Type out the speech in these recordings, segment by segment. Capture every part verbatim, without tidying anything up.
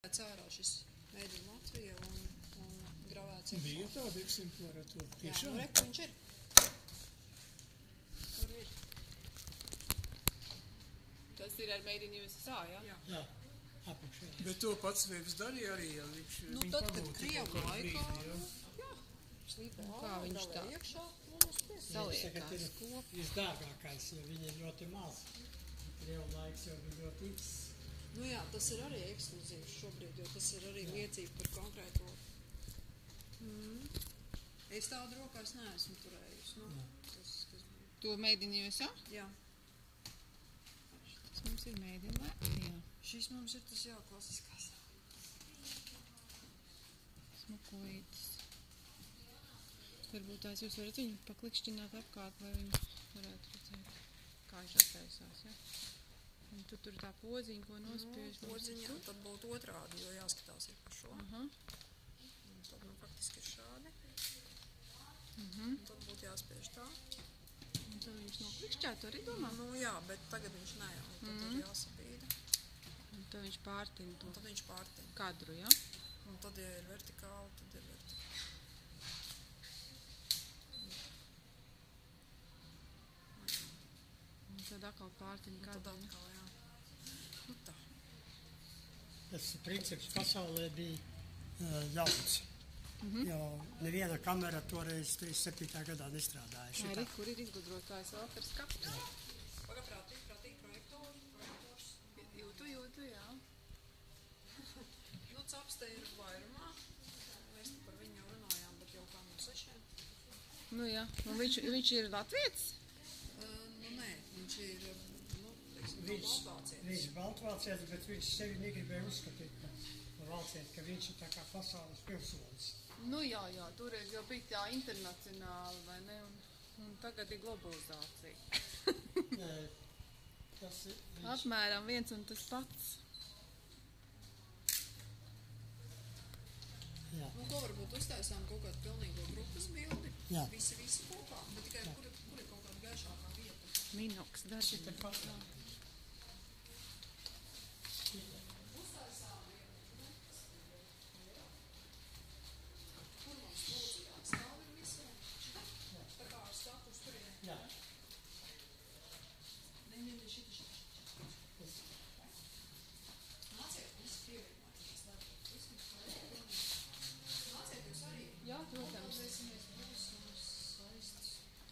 Cārā šis Made in Latvija un, un gravēts. Bija tāda eksemplāra to tiešām? Jā, nu reku viņš ir. Tur ir. Tas ir ar Made in U S A, jā? Jā. Jā, apakšā. Bet to pats Vēvs darīja arī, ja viņš Nu, viņu tad, kad pamūta Krievu kaut kādu laikā, brīdi, jā. jā, slīpē Kā viņš tā? iekšā un uz pies. Saliekās ir kopā. visdārgākais, jo viņi ir ļoti maz. Krievu laiks jau bija ļoti īsts. Nu jā, tas ir arī ekskluzīvs šobrīd, jo tas ir arī liecība par konkrēto. Mm. Es tādu rokās neesmu turējusi. Nu, tas, tas bija. To Made in U S A? Jā. Tas mums ir Made in Latvijā. Šis mums ir tas jā, klasiskās. Smukulītis. Varbūt tās jūs varat viņu paklikšķināt apkārt, lai viņi varētu redzēt, kā viņš attaisās, ja? Un tu tur tā podziņa, ko nospiež. Nu, podziņa, tad būtu otrādi, jo jāskatās ir par šo. Aha. Un tad, nu, faktiski ir šādi. Mhm. Un tad būtu jāspiež tā. Un tad viņš noklikšķētu arī domā. Nu, jā, bet tagad viņš ne, un tad Mhm. ir jāsabīda. Un tad viņš pārtina to Un tad viņš pārtiņ. kadru, ja? Un tad, ja ir vertikāli, tad ir vertikāli. Un tad atkal pārtina Un tad kadru. atkal, jā. Nu tā. Tas princips pasaulē bija uh, jauns. Mm-hmm. Jo neviena kamera toreiz trīsdesmit septītā gadā nestrādāja. Arī, Šitā. kur ir izgudrotājs Valters Kapts? Pagaprātīgi, prātīgi projektori, projektors. Jūtu, jūtu, jā. Nu, capste ir vairumā. Mēs te par viņu jau runājām, bet jau kā no sešiem. Nu jā, un viņš, viņš ir latvietis? Uh, nu, nē, viņš ir, nu, teiksim, no Viņš, Baltvācietis. viņš ir baltvācietis, bet viņš sevi negribēja uzskatīt par valcieti, ka viņš ir tā kā pasaules pilsonis. Nu jā, jā, toreiz jau bija tā internacionāla, vai ne? Un, un tagad ir globalizācija. Nē, tas ir viņš. Apmēram viens un tas pats. Jā. Nu, ko varbūt uztaisām kaut kādu pilnīgo grupas bildi. Jā. Visi, visi kopā, bet tikai kur, kur ir kaut kāda gaišākā vieta. Minoks, daži. Šita pat. Kur mums lūdzu jāstāv ir visiem? Tā kā ar status tur ir. Jā. Ne, ne, ne, šita, šita, šita. Nāciet, visi pievienojamies, lai visi mums kolēģi. Nāciet jūs arī. Jā, protams. Paldiesimies būs mums saistas.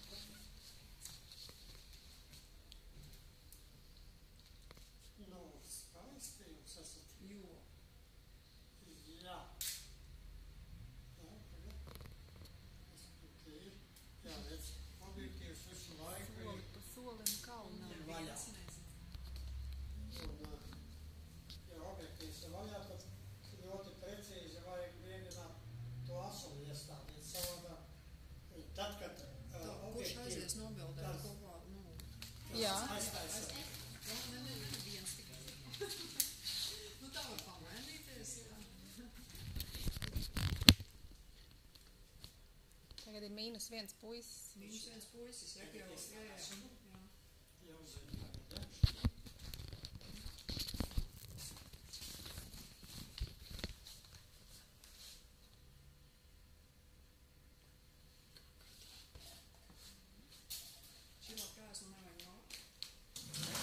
Nu, skaisti jūs esat. Jo. Jā. Jā, tagad. Tas ok. Jā, redz, objektīvs visu laiku ir, Soli pa solim kalnā. ir vaļā. Un, uh, ja objektīvs ir vaļā, tad ļoti precīzi vajag mēģināt to asuli iestādīt savādāk. Tad, kad uh, Tā, kurš objektīvi aizies nobildēt tas kopā, nu, Jā. aiztaisa. jā, ne, ne, ne, viens tikai. Nu, tā var pamainīties, jā. Tagad ir mīnus viens puisis. Viņš viens puisis, jā, jau, jā, jā, jā. Jau zinu, tagad, ja? Šī krēslu nevajag nākt.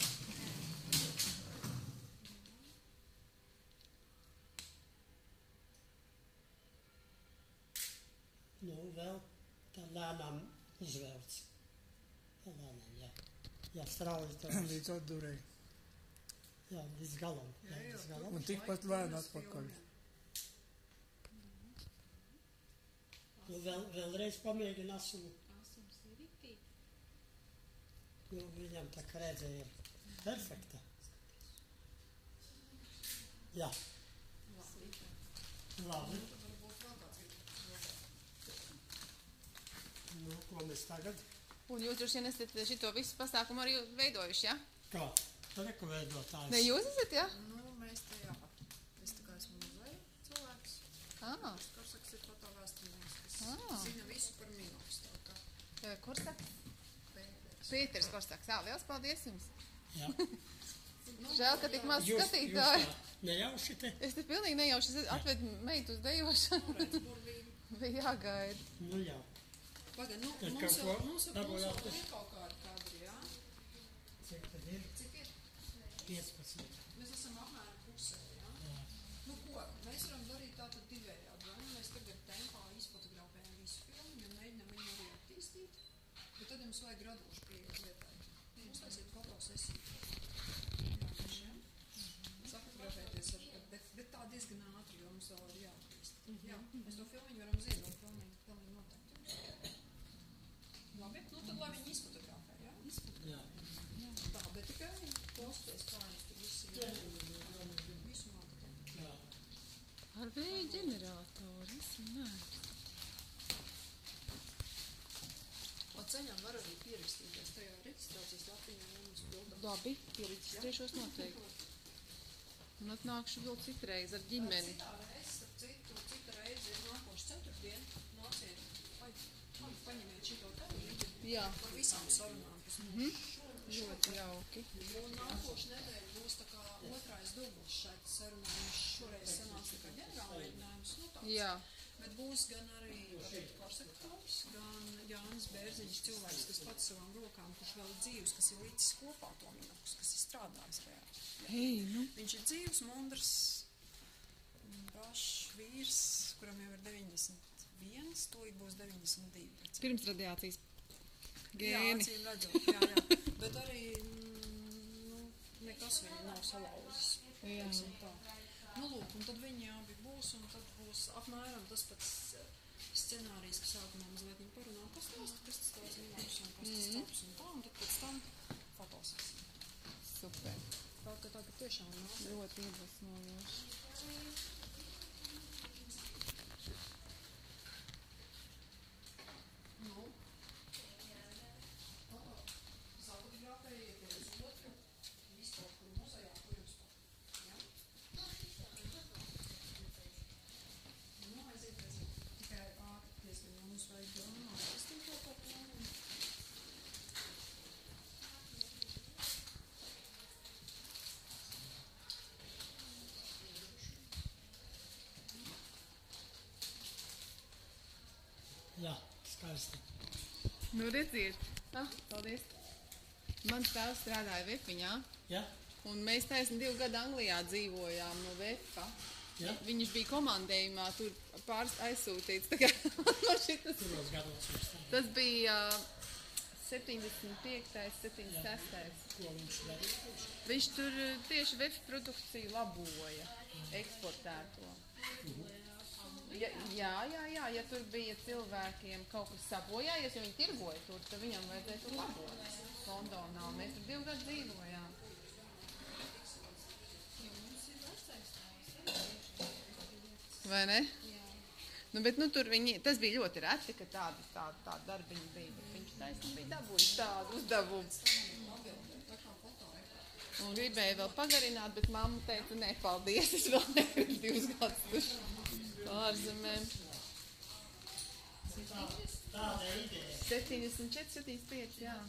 Nu, vēl tā lēnām uzvērts. Tā lēnām, jā. Jā, strauji tā. Līdz atdurēji. Jā, līdz galam. Jā, Jā, jā, līdz galam. Un tikpat lēni atpakaļ. Nu, vēl, vēlreiz pamēģina asulu. Asums ir ritīgi. Nu, viņam tā kā redzē ir perfekta. Jā, labi. Varbūt vēl kāds ir. Nu, ko mēs tagad? Un jūs droši vien esat šito visu pasākumu arī veidojuši, ja? Kā? Reku veidotājs. Ne, jūs esat, ja? Nu, mēs te jā. Es tā kā esmu muzeja cilvēks. Ā, Korsaks ir fotovēsturnieks, kas Ah. zina visu par Minoks. Tā kā eh, Korsaks? Pēters. Pēters Korsaks. Jā, liels paldies jums. Jā. Žēl, ka tik maz Jūs, jūs skatītāji. tā nejauši te? Es te pilnīgi nejauši, es atvedu meitu uz dejošanu. Redz, burvīgi. Bija jāgaida. Nu jā. Paga, nu, Tad mums kaut jau, ko mums jau, mums dabūjāt jau tas? ir kaut kādi kadri, jā? Cik tad ir? Cik ir? piecpadsmit. Mēs esam apmēram pusē, jā? Jā. Nu ko, mēs varam darīt tātad divējādi, vai nu mēs tagad tempā izfotografējam visu filmu, un mēģinām viņu arī attīstīt, bet tad jums vajag radošu pieeju lietai. Mums aiziet fotosesiju. Jauniešiem. Safotografēties ar, bet, bet tā diezgan ātri, jo mums vēl ir jāattīst. Jā, mēs to filmiņu varam ziedot, pilnīgi, pilnīgi noteikti. Labi, nu tad lai viņi izfotografē, jā? Jā. Tā, bet tikai posties klājums, tur viss ir visu mākatu. Jā. Ar vēja ģeneratoru, es nē. Un ceļām var arī pierakstīties tajā reģistrācijas lapiņā, ja mums bildam. Labi, pierakstīšos noteikti. Un atnākšu vēl citreiz ar ģimeni. Citā reize, starp citu, cita reize ir nākošu ceturtdien. Nāciet, vai, vai paņemiet šito tā līdzi. Jā. Par visām sarunām, kas mums Mhm. šodien. Ļoti jauki. Un nākošu nedēļu būs tā kā otrais dublis šeit sarunā. Mums šoreiz sanāks tā kā ģenerālmēģinājums. Nu, tāds. Jā. Bet būs gan arī Korsaka klubs, gan Jānis Bērziņš, cilvēks, kas pats savām rokām, kurš vēl ir dzīvs, kas ir līdz kopā to minūks, kas ir strādājis reāli. Hei, nu. Viņš ir dzīvs, mundrs, brašs vīrs, kuram jau ir deviņdesmit viens, tūlīt būs deviņdesmit divi. Pirms radiācijas Jā, gēni. acīm redzot, jā, jā. Bet arī, mm, nu, nekas viņu nav salauzis. Jā. teiksim tā. Nu, lūk, un tad viņi abi būs, un tad būs apmēram tas pats eh, scenārijs, ka sākumā mazliet viņi parunā, pastāst, kas tas tās minūtes, un kas tas taps, un tā, un tad pēc tam fotosesija. Super. Tā, ka tā, ka tiešām nāk. Ļoti iedvesmojoši. Nu, safotografējieties uz otru, visu kaut kur muzejā, kur jums pat. Ja? Nu, aizieties tikai ātri diezgan, jo mums vajag domāt, es tam kaut kā plānu. Jā, skaisti. Nu, redziet. Ah, paldies. Mans tēvs strādāja Vefiņā, Jā, un mēs taisni divu gadu Anglijā dzīvojām no Vefa. jā. Viņš bija komandējumā, tur pāris aizsūtīts. Tā kā man šitas, Kuros gados viņš strādā? tas bija uh, septiņdesmit piektais, septiņdesmit sestais. Ko viņš darīja? Viņš? Viņš tur uh, tieši Vefa produkciju laboja, eksportēto. Ja, jā, jā, jā, ja tur bija cilvēkiem kaut kas sabojājies, jo viņi tirgoja tur, tad viņam vajadzēja tur labot Londonā. Mēs tur divu gadu dzīvojām. Vai ne? Nu, bet nu, tur viņi, tas bija ļoti reti, ka tāda, tāda, tāda darbiņa bija, bet viņš taisni bija dabūjis tādu uzdevumu. Un gribēja vēl pagarināt, bet mamma teica, nē, paldies, es vēl negribu divus gadus tur ārzemēm. Tāda ideja. septiņdesmit četri, septiņdesmit pieci, jā.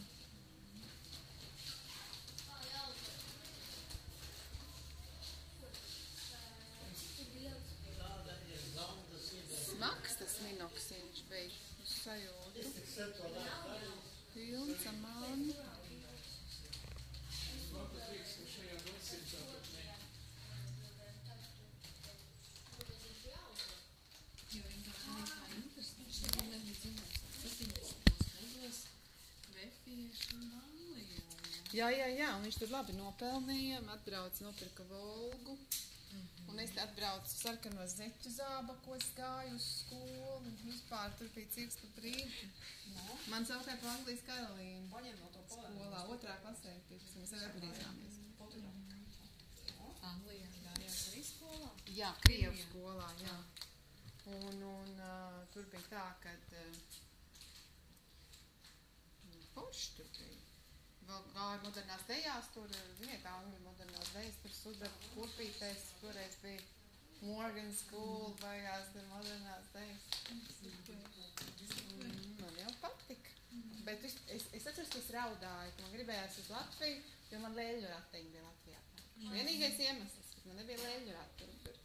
Tāda ir Zandas ideja. Smags tas minoksiņš bija uz sajūtu. Es tik sen to neesmu darījis. Pilns ar māni. Man pat liekas, ka šajā gadsimtā pat ne. Jā, Jā, jā, jā, un viņš tur labi nopelnīja, atbrauc, nopirka Volgu. Un es te atbraucu sarkanos zeķu zābakos, gāju uz skolu, vispār tur bija cirks pa brīdi. No, Man sauktē pa Anglijas Karolīnu paņem no to skolā, otrā klasē, pirms mēs arī atgriežāmies. Anglijā gājās arī skolā? Jā, Krievu skolā, jā. Un, un uh, tur bija tā, ka uh, forši tur bija. Vēl gāja modernās dejās, tur vietā angļu modernās dejas, tur sudaru kurpītais, toreiz bija Morgan School, beigās tur modernās dejas. Mm, man jau patika. Bet es, es, es atceros, ka es raudāju, ka man gribējās uz Latviju, jo man lēļu ratiņi bija Latvijā. Vienīgais iemesls, Man nebija lēļu ratu tur.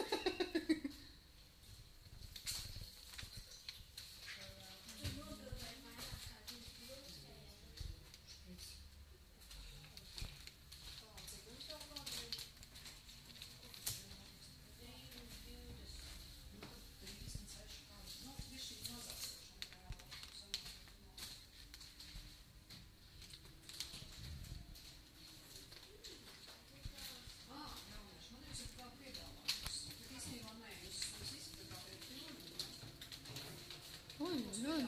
Oi, oi.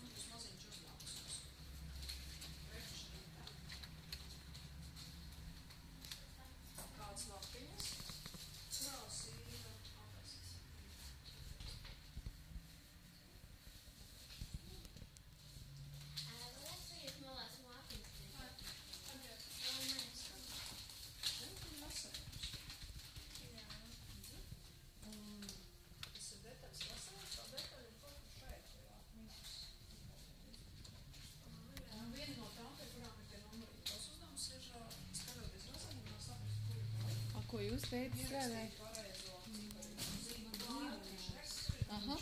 Kāds lapiņas, krāsība, apesis. Tas ir detaļas vasarās, tā detaļa ir kaut kur šeit, jā, mīnus. Un viena no tām, pie kurām ir tie numuri, tos uzdevums ir skatoties razanībā saprast, kur ir laika. A, ko jūs teicat strādājat? Ierakstīt pareizo zīmu plānu. Aha.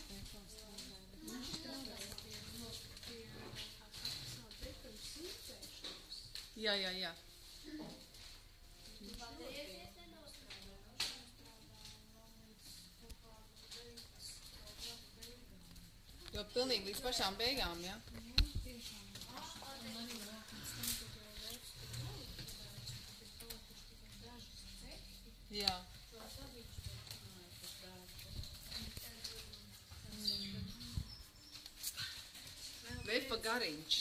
Jā, jā, jā. Jo pilnīgi līdz pašām beigām, jā? Jā. Veipa gariņš.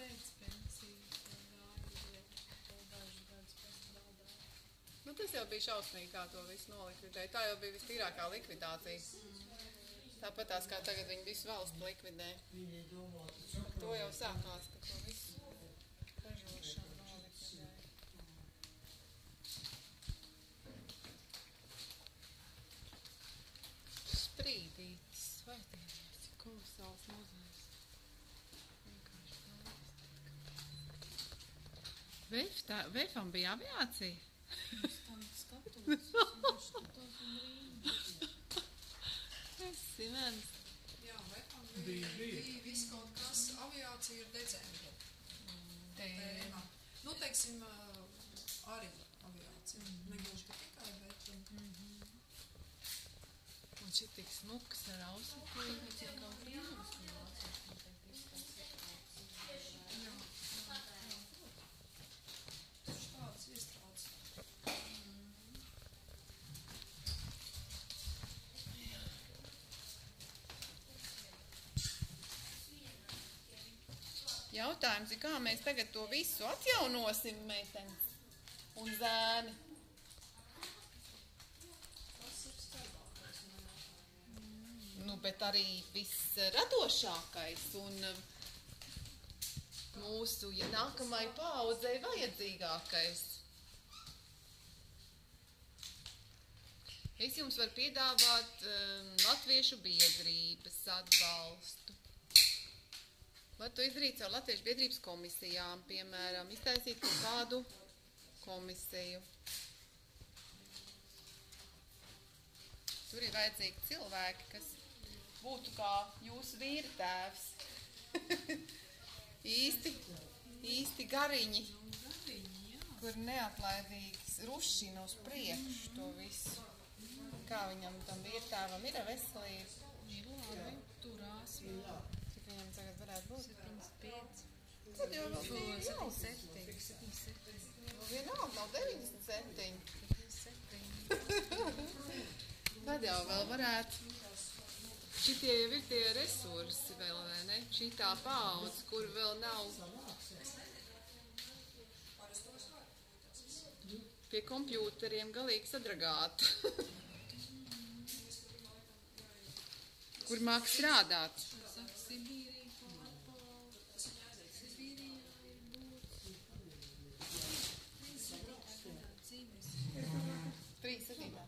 Nu, tas jau bija šausmīgi, kā to visu nolikvidēja. Tā jau bija vistīrākā likvidācija. Tāpat tās, kā tagad viņi visu valstu likvidē. Ar to jau sākās, ka to visu ražošanu nolikvidēja. Sprīdītis, svētījums, kolosāls muzejs. Vienkārši Veif, tā, Veifam bija aviācija? Simens. Jā, Veifam bija, bija viss kaut kas, aviācija ir decembra. Tēma. Nu, teiksim, arī aviācija. Negluži tikai, bet... Un šit tik smuks ar ausumu. Taču tāds iestrādes. Jautājums ir, kā mēs tagad to visu atjaunosim, meitenes un zēni? Nu, bet arī viss radošākais un mūsu, ja nākamai paaudzei vajadzīgākais. Es jums varu piedāvāt um, latviešu biedrības atbalstu. Var to izdarīt caur latviešu biedrības komisijām, piemēram, iztaisīt kaut kādu komisiju. Tur ir vajadzīgi cilvēki, kas būtu kā jūsu vīra tēvs. īsti, īsti gariņi, kur neatlaidīgs rušina uz priekšu to visu. Kā viņam tam vīra tēvam ir veselība? Ir labi, turās vēl. Cik viņam tagad varētu būt? septiņdesmit pieci. Tad jau vēl bija septiņdesmit septiņi. septiņdesmit septiņi. Nu, vienalga nav deviņdesmit septiņi. septiņdesmit septiņi. Tad jau vēl varētu. Šitie jau ir tie resursi vēl, vai ne? Šitā paudze, kur vēl nav pie kompjūteriem galīgi sadragāta. Kur māk strādāt. Saka, Sibīrija pārpauda. Sibīrijā ir būts. trīs septītā gadā dzīves. trīs septītā.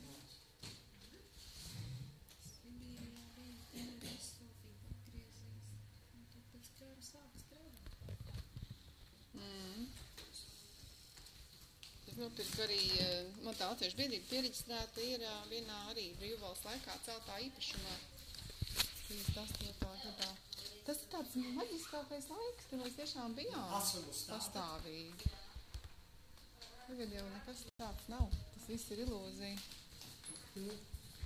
Sibīrijā bija visu Sofija atgriezīs. Un tad pēc kara sāka strādāt. Mm. Tas nopirku arī, eh, man tā latviešu biedrība pieregistrēta ir eh, vienā arī brīvvalsts laikā celtā īpašumā. trīsdesmit astotā gadā. Tas ir tāds maģiskākais laiks, kad mēs tiešām bijām Atceros tādu. pastāvīgi. Tagad jau nekas tāds nav. Tas viss ir ilūzija. Mm.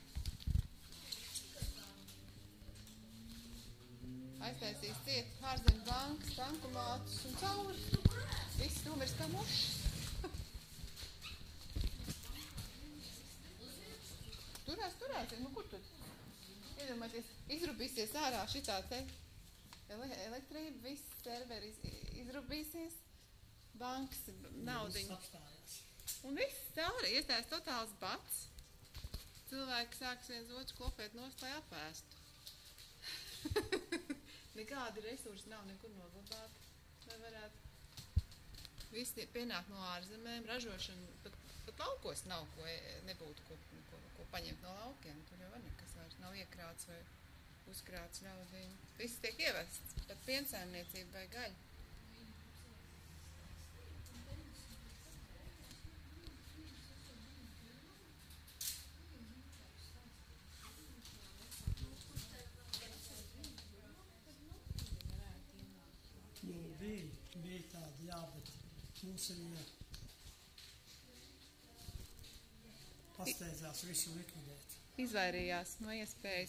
Aiztaisīs ciet ārzemju bankas, bankomātus un cauri. Viss nomirs kā mušas. Turās, turās, nu kur tur? Iedomājieties, izrubīsies ārā šitā te ele elektrība, viss serveri iz izrubīsies, bankas, naudiņa. Viss apstājās. Un viss cauri, iestājas totāls bats. Cilvēki sāks viens otru klopēt nost, lai apēstu. Nekādi resursi nav nekur noglabāti, lai varētu. Visi pienāk no ārzemēm, ražošana, pat, pat laukos nav, ko nebūtu, ko, ko, ko paņemt no laukiem. Tur jau var nekas vairs nav iekrāts vai uzkrāts ļaudīm. Viss tiek ievests, pat piensaimniecība vai gaļa. Nu, bija, bija tādi, jā, bet mums ir jā, pasteidzās visu likvidēt. Izvairījās no iespējas.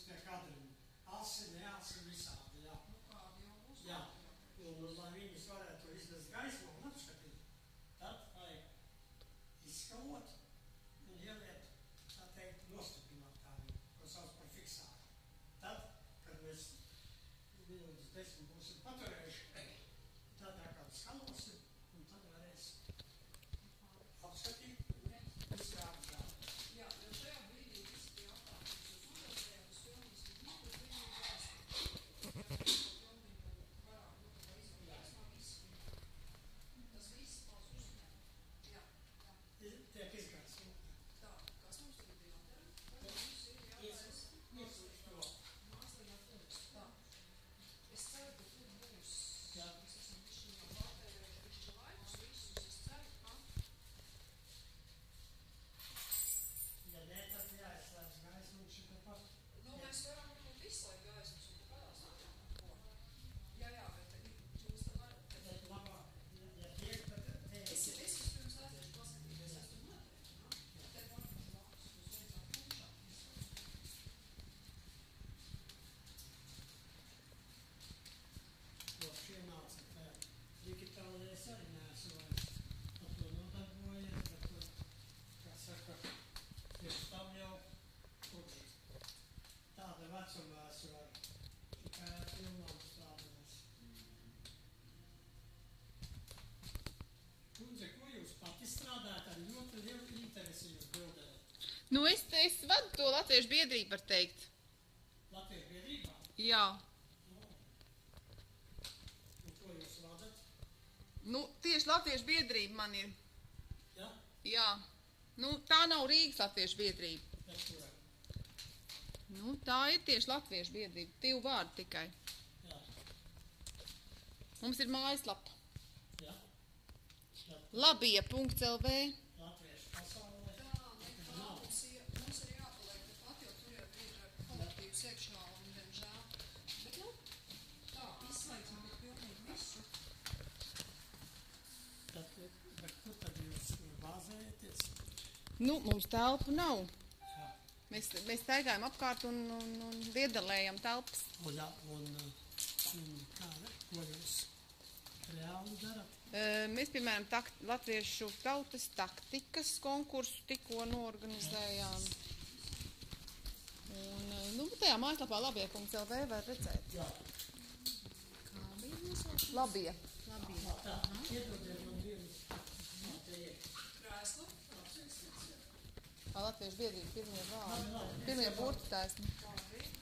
pie kadriem. Asi, neasi, visādi, jā. Nu, kādi jau būs. Jā, un lai viņus varētu izvest gaismu un apskatīt, tad vajag izskalot un ieliet, tā teikt, nostiprināt kā viņu, ko sauc par fiksāru. Tad, kad mēs minūtes desmit būsim paturējuši, tad atkal skalosim un tad varēs apskatīt un izstrādāt. Jā, jo šajā brīdī visi tie apkārt, kas jūs uzredzējāt, uz filmas ir vispār pilnīgi vēsti. Ja mēs to pilnīgi varam, nu, tā izvēlēties no visiem. Tas viss pals uzņem. Jā, jā. Tiek izgaismot. Tā, kas mums tagad ir jādara? Tagad mums ir jātais Iesūst to. mākslīgā filmas. Tā. Es ceru, ka tur būs. Jā. Mēs esam bišķi jau pārtērējuši bišķi laikus visus. Es ceru, ka Ja nē, tad jāizslēdz gaismu un šitā pat. Nu, mēs varam varbūt izslēgt gaismas un kādās nākamā ko. Jā, jā, bet jūs tā varat. Bet labāk, ja, ja tiek, tad te Es, es vispirms aiziešu paskatīties, es tur noteikti, ja? Te varbūt vāks, jūs vajadzētu pūšā. kopš ienāca tā digitālais arī neesmu vairs par to nodarbojies, bet, tur, kā saka, pirms tam jau kopš tāda vecumā esmu ar tikai ar filmām strādājis. Kundze, ko jūs pati strādājat, ar ļoti lielu interesi jūs bildējat? Nu, es, es vadu to latviešu biedrību, var teikt. Latviešu biedrībā? Jā. Un ko jūs vadat? Nu, tieši latviešu biedrība man ir. Ja? Jā. Nu, tā nav Rīgas latviešu biedrība. Bet kuram? Nu, tā ir tieši latviešu biedrība. Divu vārdu tikai. Jā. Mums ir mājaslapa. Ja? Ja. labie punkt l v. Latviešu pasaulē. Tā, nekā mums ir, mums ir jāpaliek tepat, jo tur jau ir kolektīvs iekšā un, diemžēl. Bet, nu, tā, izslēgsim bet pilnīgi visu. Tad, bet kur tad jūs bāzējaties? Nu, mums telpu nav. Jā. Mēs, mēs staigājam apkārt un, un, un iedalējam telpas. Un, ja, un, un kā, ko jūs reāli darat? E, Mēs, piemēram, takt, latviešu tautas taktikas konkursu tikko norganizējām. Un, e, nu, tajā mājaslapā labie punkt l v var redzēt. Jā. Kā bija nosaukums? Labie. Labi. Tā, iedodiet man vienu. Jā, te ir. Krēslu. Latviešu biedrība pirmie vārdi. Labi, labi. Pirmie burti taisni. Labi.